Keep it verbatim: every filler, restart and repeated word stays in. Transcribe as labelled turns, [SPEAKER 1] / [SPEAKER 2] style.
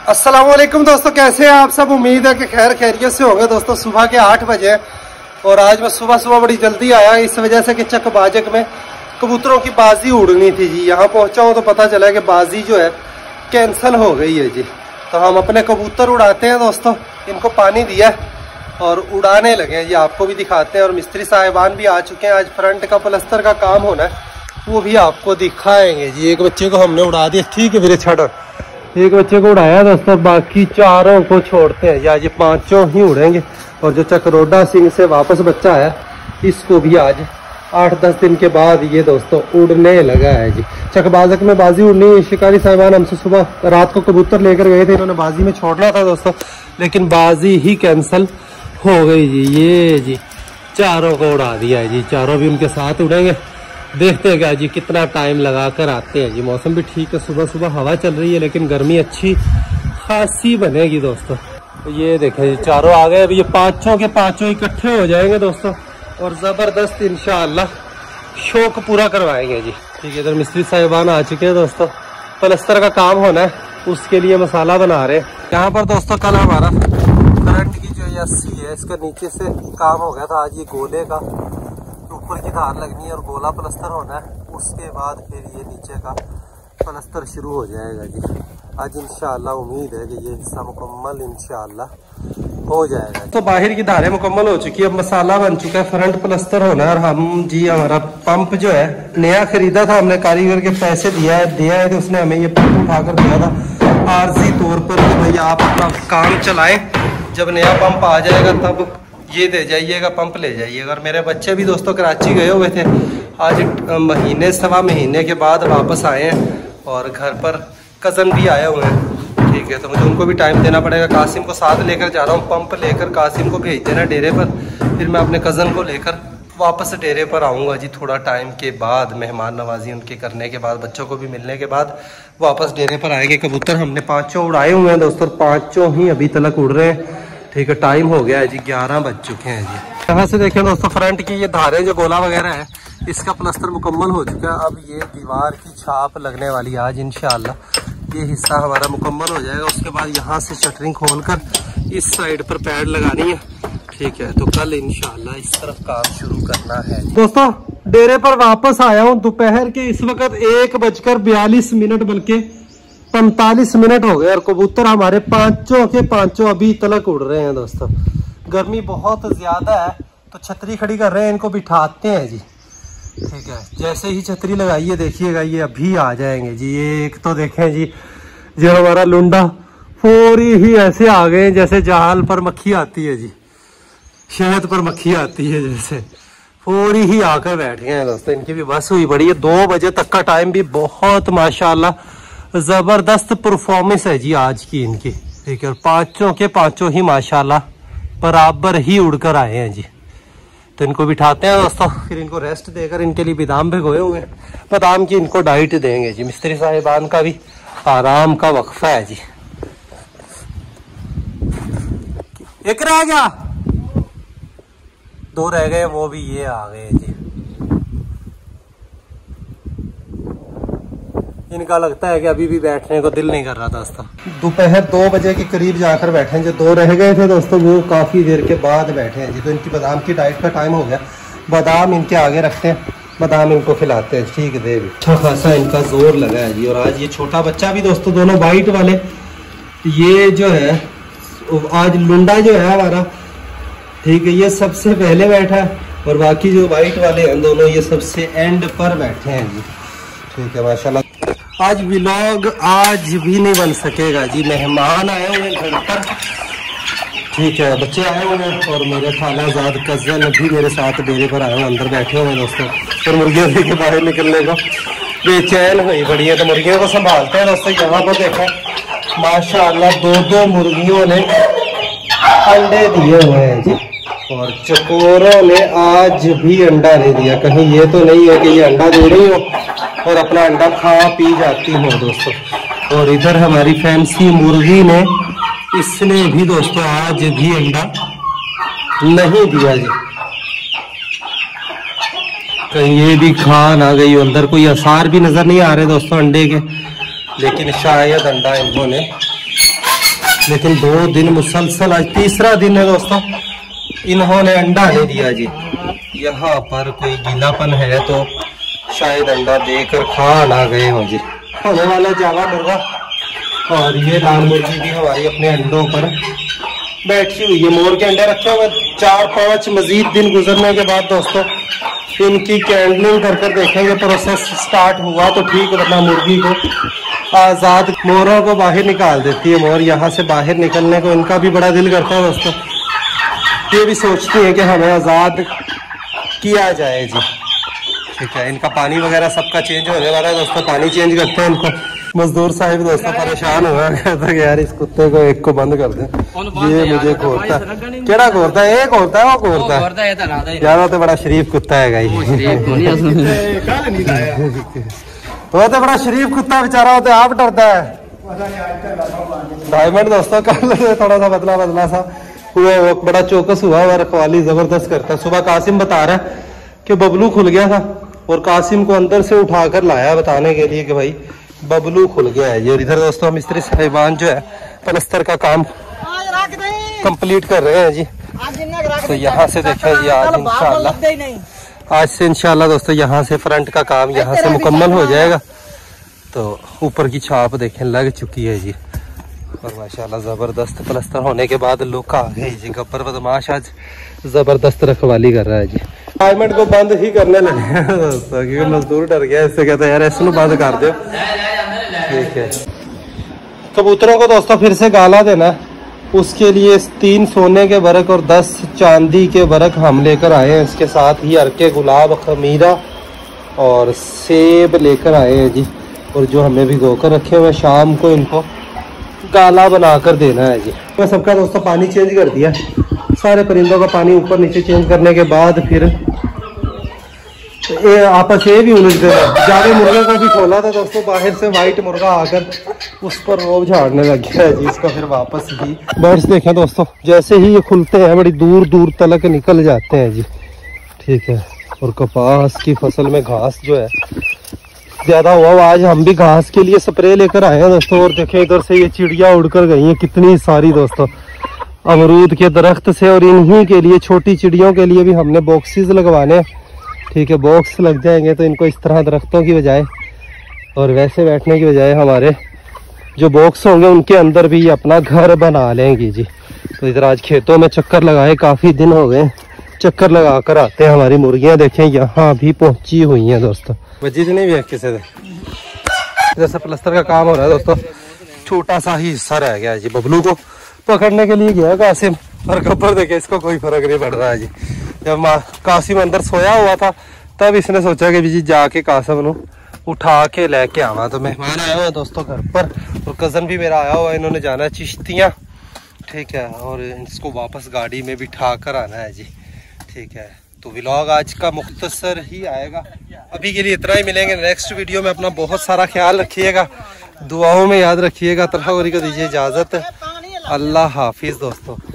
[SPEAKER 1] अस्सलामुअलैकुम दोस्तों, कैसे हैं आप सब। उम्मीद है कि खैर खैरियत से होंगे दोस्तों। सुबह के आठ बजे और आज मैं सुबह सुबह बड़ी जल्दी आया इस वजह से कि चक बाजक में कबूतरों की बाजी उड़नी थी जी। यहाँ पहुँचा हूँ तो पता चला कि बाजी जो है कैंसिल हो गई है जी। तो हम अपने कबूतर उड़ाते हैं दोस्तों, इनको पानी दिया और उड़ाने लगे हैं जी। आपको भी दिखाते हैं और मिस्त्री साहिबान भी आ चुके हैं। आज फ्रंट का प्लस्तर का काम होना है, वो भी आपको दिखाएंगे जी। एक बच्चे को हमने उड़ा दिया, ठीक है फिर छड़ एक बच्चे को उड़ाया दोस्तों, बाकी चारों को छोड़ते हैं या ये पांचों ही उड़ेंगे। और जो चकरोडा सिंह से वापस बच्चा आया इसको भी आज आठ दस दिन के बाद ये दोस्तों उड़ने लगा है जी। चकबाजक में बाजी उड़नी, शिकारी साहिबान हमसे सुबह रात को कबूतर लेकर गए थे, इन्होंने बाजी में छोड़ना था दोस्तों, लेकिन बाजी ही कैंसिल हो गई जी। ये जी चारों को उड़ा दिया है जी, चारों भी उनके साथ उड़ेंगे। देखते हैं क्या जी कितना टाइम लगा कर आते हैं जी। मौसम भी ठीक है, सुबह सुबह हवा चल रही है, लेकिन गर्मी अच्छी खासी बनेगी दोस्तों। तो ये देखें जी चारों आ गए। अभी ये पांचों के पांचों इकट्ठे हो जाएंगे दोस्तों और जबरदस्त इंशाअल्लाह शौक पूरा करवाएंगे जी। ठीक है, इधर मिस्त्री साहिबान आ चुके हैं दोस्तों, प्लस्तर का काम होना है, उसके लिए मसाला बना रहे हैं यहाँ पर दोस्तों। कल हमारा करंट की जो रस्सी है इसका नीचे से काम हो गया था, आज ये गोले का ऊपर की धार लगनी है और गोला प्लस्तर होना है, उसके बाद फिर ये नीचे का प्लस्तर शुरू हो जाएगा जी। आज इंशाअल्लाह उम्मीद है कि ये हिस्सा मुकम्मल इंशाअल्लाह हो जाएगा। तो बाहर की धारें मुकम्मल हो चुकी है, अब मसाला बन चुका है, फ्रंट प्लस्तर होना है। और हम जी हमारा पंप जो है नया खरीदा था हमने, कारीगर के पैसे दिया है दिया है तो उसने हमें ये पंप उठाकर दिया था आर्जी तौर पर कि भाई आप अपना काम चलाएं, जब नया पंप आ जाएगा तब ये दे जाइएगा, पंप ले जाइएगा। और मेरे बच्चे भी दोस्तों कराची गए हुए थे, आज महीने सवा महीने के बाद वापस आए हैं और घर पर कज़न भी आए हुए हैं। ठीक है, तो मुझे उनको भी टाइम देना पड़ेगा। कासिम को साथ लेकर जा रहा हूँ, पंप लेकर कासिम को भेज देना डेरे पर, फिर मैं अपने कज़न को लेकर वापस डेरे पर आऊँगा जी थोड़ा टाइम के बाद। मेहमान नवाजी उनके करने के बाद, बच्चों को भी मिलने के बाद वापस डेरे पर आएंगे। कबूतर हमने पाँचों उड़ाए हुए हैं दोस्तों, पाँचों ही अभी तक उड़ रहे हैं। ठीक है, टाइम हो गया है जी, ग्यारह बज चुके हैं जी। यहाँ से देखें दोस्तों फ्रंट की ये धारें जो गोला वगैरह है इसका प्लस्तर मुकम्मल हो चुका है। अब ये दीवार की छाप लगने वाली है आज इंशाअल्लाह, ये हिस्सा हमारा मुकम्मल हो जाएगा। उसके बाद यहाँ से शटरिंग खोलकर इस साइड पर पैड लगानी है। ठीक है, तो कल इंशाअल्लाह इस तरफ काम शुरू करना है दोस्तों। डेरे पर वापस आया हूँ दोपहर के इस वक्त एक बजकर बयालीस मिनट बल्कि पैंतालीस मिनट हो गए और कबूतर हमारे पांचों के पांचों अभी तलक उड़ रहे हैं दोस्तों। गर्मी बहुत ज्यादा है तो छतरी खड़ी कर रहे हैं, इनको बिठाते हैं जी। ठीक है, जैसे ही छतरी लगाइए देखिएगा ये अभी आ जाएंगे जी। ये एक तो देखें जी जो हमारा लुंडा पूरी ही ऐसे आ गए जैसे जाल पर मक्खी आती है जी, शहद पर मक्खी आती है जैसे, पूरी ही आकर बैठ गए हैं दोस्तों। इनकी भी बस हुई बड़ी है, दो बजे तक का टाइम भी बहुत माशाल्लाह जबरदस्त परफॉर्मेंस है जी आज की इनकी। ठीक है, और पांचों के पांचों ही माशाल्लाह बराबर ही उड़कर आए हैं जी। तो इनको बिठाते हैं दोस्तों, फिर इनको रेस्ट देकर इनके लिए बादाम भिगोए हुए हैं, बादाम की इनको डाइट देंगे जी। मिस्त्री साहिबान का भी आराम का वक्फा है जी। एक रह गया, दो रह गए, वो भी ये आ गए जी। इनका लगता है कि अभी भी बैठने को दिल नहीं कर रहा दोस्तों। दोपहर दो बजे के करीब जाकर बैठे हैं, जो दो रह गए थे दोस्तों वो काफी देर के बाद बैठे हैं जी। तो इनकी बादाम की डाइट का टाइम हो गया, बादाम इनके आगे रखते हैं, बादाम इनको खिलाते हैं। ठीक है, देवी अच्छा खासा इनका जोर लगा है जी। और आज ये छोटा बच्चा भी दोस्तों, दोनों वाइट वाले, ये जो है आज लुंडा जो है हमारा, ठीक है, ये सबसे पहले बैठा है और बाकी जो वाइट वाले हैं दोनों ये सबसे एंड पर बैठे हैं जी। ठीक है, माशाल्लाह आज व्लॉग आज भी नहीं बन सकेगा जी, मेहमान आए हुए घर पर। ठीक है, बच्चे आए हुए हैं और मेरे खालाजाद कज़न भी मेरे साथ डेरे पर आए हुए, अंदर बैठे हुए हैं दोस्तों। और मुर्गियाँ लेके बाहर निकलने को बेचैन हुई पड़ी है, तो मुर्गियों को संभालते हैं दोस्तों। यहाँ पर देखो माशाअल्लाह दो दो मुर्गियों ने अंडे दिए हुए हैं जी, और चकोरों ने आज भी अंडा नहीं दिया। कहीं ये तो नहीं है कि ये अंडा दे रही हो और अपना अंडा खा पी जाती हो दोस्तों। और इधर हमारी फैंसी मुर्गी ने, इसने भी दोस्तों आज भी अंडा नहीं दिया जी। कहीं ये भी खा ना गई, अंदर कोई आसार भी नजर नहीं आ रहे दोस्तों अंडे के, लेकिन शायद अंडा इन्होंने लेकिन दो दिन मुसलसल, आज तीसरा दिन है दोस्तों, इन्होंने अंडा नहीं दिया जी। यहाँ पर कोई गीलापन है तो शायद अंडा देकर खा ना गए हो जी। होने वाला जावा मुर्गा, और ये लाल मुर्गी भी हमारी अपने अंडों पर बैठी हुई है। मोर के अंडे रखे हुए चार पांच मजीद दिन गुजरने के बाद दोस्तों इनकी कैंडलिंग कर कर देखेंगे, प्रोसेस स्टार्ट हुआ तो ठीक, वरना मुर्गी को आज़ाद मोरों को बाहर निकाल देती है। मोर यहाँ से बाहर निकलने को इनका भी बड़ा दिल करता है दोस्तों, ये भी सोचती है कि हमें आज़ाद किया जाए जी। ठीक है, इनका पानी वगैरह सबका चेंज होने वाला है दोस्तों, पानी चेंज करते हैं इनको। मजदूर साहब दोस्तों परेशान हुआ कहता कि यार इस कुत्ते को एक को बंद कर दे, ये मुझे खोलता है। केड़ा खोलता है? एक होता है, वो खोलता है ज्यादा, तो बड़ा शरीफ कुत्ता है गाई। वो तो बड़ा शरीफ कुत्ता बेचारा, होता आप डरता है। डायमंड दोस्तों कल थोड़ा सा बदला बदला सा हुआ, वो बड़ा चौकस हुआ और रखवाली जबरदस्त करता है। सुबह कासिम बता रहा है कि बबलू खुल गया था और कासिम को अंदर से उठाकर लाया बताने के लिए कि भाई बबलू खुल गया है जी। और इधर दोस्तों मिस्त्री साहिबान जो है पलस्तर का काम कंप्लीट कर रहे हैं जी। तो यहाँ से देखें जी, आज इंशाल्लाह आज से इंशाल्लाह दोस्तों यहाँ से फ्रंट का काम यहाँ से मुकम्मल हो जाएगा। तो ऊपर की छाप देखें लग चुकी है जी, और माशाल्लाह जबरदस्त प्लस्तर होने के बाद लुक आ गई जी। गब्बर बदमाश आज जबरदस्त रखवाली कर रहा है जी। डायमंड को बंद ही करने लगे दोस्तों, क्योंकि मजदूर डर गया, इससे कहते हैं यार इसको बंद कर दो। ठीक है, कबूतरों को दोस्तों फिर से गाला देना, उसके लिए तीन सोने के बरक और दस चांदी के बरक हम लेकर आए हैं। इसके साथ ही अर्के गुलाब, खमीरा और सेब लेकर आए हैं जी। और जो हमने भिगो कर रखे हुए, शाम को इनको गाला बनाकर देना है जी। मैं सबका दोस्तों पानी चेंज कर दिया, सारे परिंदों का पानी ऊपर नीचे चेंज करने के बाद फिर ये आपस ये भी उलझ गए। जावे मुर्गे को भी खोला था दोस्तों, बाहर से वाइट मुर्गा आकर उस पर रोब झाड़ने लग गया है जी। इसको फिर वापस ही बर्ड्स देखें दोस्तों, जैसे ही ये खुलते हैं बड़ी दूर दूर तलक निकल जाते हैं जी। ठीक है, और कपास की फसल में घास जो है ज्यादा हुआ, आज हम भी घास के लिए स्प्रे लेकर आए हैं दोस्तों। और देखें इधर से ये चिड़िया उड़कर गई हैं कितनी सारी दोस्तों, अमरूद के दरख्त से। और इन्हीं के लिए, छोटी चिड़ियों के लिए भी हमने बॉक्सेस लगवाने। ठीक है, बॉक्स लग जाएंगे तो इनको इस तरह दरख्तों की बजाय और वैसे बैठने की बजाय हमारे जो बॉक्स होंगे उनके अंदर भी अपना घर बना लेंगे जी। तो इधर आज खेतों में चक्कर लगाए, काफी दिन हो गए चक्कर लगा कर आते हैं। हमारी मुर्गियां देखें यहाँ भी पहुंची हुई हैं दोस्तों, वजी नहीं भी है किसी से। जैसे प्लस्तर का काम हो रहा है दोस्तों, छोटा सा ही हिस्सा रह गया है जी। बबलू को पकड़ने के लिए गया कासिम, और गब्बर देखे इसको कोई फर्क नहीं पड़ रहा है जी। जब कासिम अंदर सोया हुआ था तब इसने सोचा कि जी जाके कासिम को उठा के लेके आवा। तो मेहमान आए हुए हैं दोस्तों घर पर, और कजन भी मेरा आया हुआ है, इन्होंने जाना है चिश्तियाँ। ठीक है, और इसको वापस गाड़ी में बिठा कर आना है जी। ठीक है, तो व्लॉग आज का मुख्तसर ही आएगा, अभी के लिए इतना ही। मिलेंगे नेक्स्ट वीडियो में। अपना बहुत सारा ख्याल रखिएगा, दुआओं में याद रखिएगा। तलहा गोरी को दीजिए इजाजत, अल्लाह हाफिज दोस्तों।